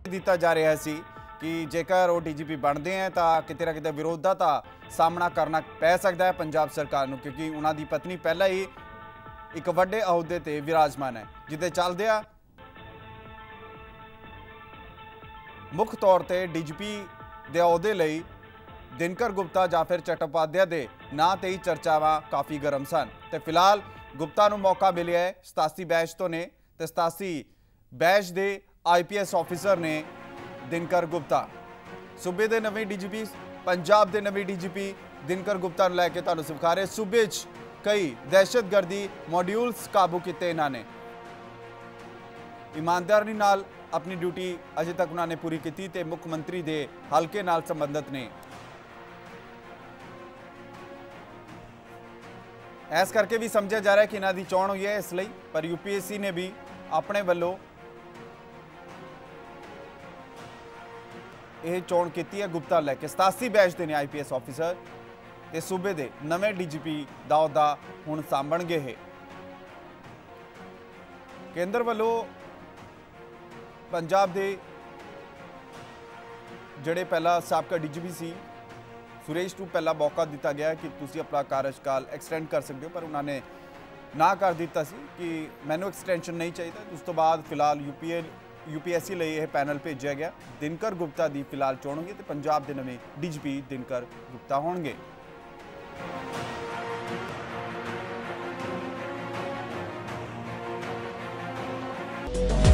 ਦਿੱਤਾ ਜਾ ਰਿਹਾ ਸੀ ਕਿ ਜੇਕਰ ਉਹ ਡੀਜੀਪੀ ਬਣਦੇ हैं ਤਾਂ ਕਿਤੇ ਨਾ ਕਿਤੇ ਵਿਰੋਧ ਦਾ ਤਾਂ ਸਾਹਮਣਾ ਕਰਨਾ ਪੈ ਸਕਦਾ ਹੈ ਪੰਜਾਬ ਸਰਕਾਰ ਨੂੰ, ਕਿਉਂਕਿ ਉਹਨਾਂ ਦੀ ਪਤਨੀ ਪਹਿਲਾਂ ਹੀ ਇੱਕ ਵੱਡੇ ਅਹੁਦੇ ਤੇ ਵਿਰਾਜਮਾਨ ਹੈ, ਜਿਹਦੇ ਚੱਲਦਿਆਂ ਮੁੱਖ ਤੌਰ ਤੇ ਡੀਜੀਪੀ ਦੇ ਅਹੁਦੇ ਲਈ ਦਿਨਕਰ ਗੁਪਤਾ ਜਾਂ ਫਿਰ ਚਟੋਪਾਧਿਆ ਦੇ ਨਾਂ ਤੇ ਹੀ ਚਰਚਾਵਾਂ ਕਾਫੀ ਗਰਮ ਸਨ। ਤੇ ਫਿਲਹਾਲ ਗੁਪਤਾ ਨੂੰ ਮੌਕਾ ਮਿਲਿਆ ਹੈ 87 ਬੈਚ ਤੋਂ ਨੇ ਤੇ 87 ਬੈਚ ਦੇ IPS ਆਫੀਸਰ ਨੇ ਦਿਨਕਰ ਗੁਪਤਾ। सूबे के नवे DGP पंजाब के नवे DGP दिनकर गुप्ता को लैके तुहानूं सिखा रहे। सूबे कई दहशतगर्दी मॉड्यूल्स काबू किए इन्होंने, ईमानदारी नाल अपनी ड्यूटी अजे तक उन्होंने पूरी की ते मुख्यमंत्री के हल्के नाल संबंधित ने। इस करके भी समझा जा रहा है कि इन्हों की चोण हुई है, इसलिए पर UPSC ने भी अपने वालों यह चोण की है गुप्ता लैके। 87 बैच के ने IPS ऑफिसर ते सूबे के नवे DGP का अहुदा हुण सांभणगे। केंद्र वालों पंजाब के जिहड़े पहला साबका DGP सी सुरेश नूं पहला मौका दिता गया कि तुसीं अपना कार्यकाल एक्सटेंड कर सकते हो, पर उन्होंने ना कर दिता सी कि मैनू एक्सटेंशन नहीं चाहिए। उस तो बाद फिलहाल UPSC ਲਈ ਇਹ ਪੈਨਲ ਭੇਜਿਆ ਗਿਆ। ਦਿਨਕਰ ਗੁਪਤਾ ਦੀ ਫਿਲਹਾਲ ਚੋਣ ਹੋਈ ਤੇ ਪੰਜਾਬ ਦੇ ਨਵੇਂ DGP ਦਿਨਕਰ ਗੁਪਤਾ ਹੋਣਗੇ।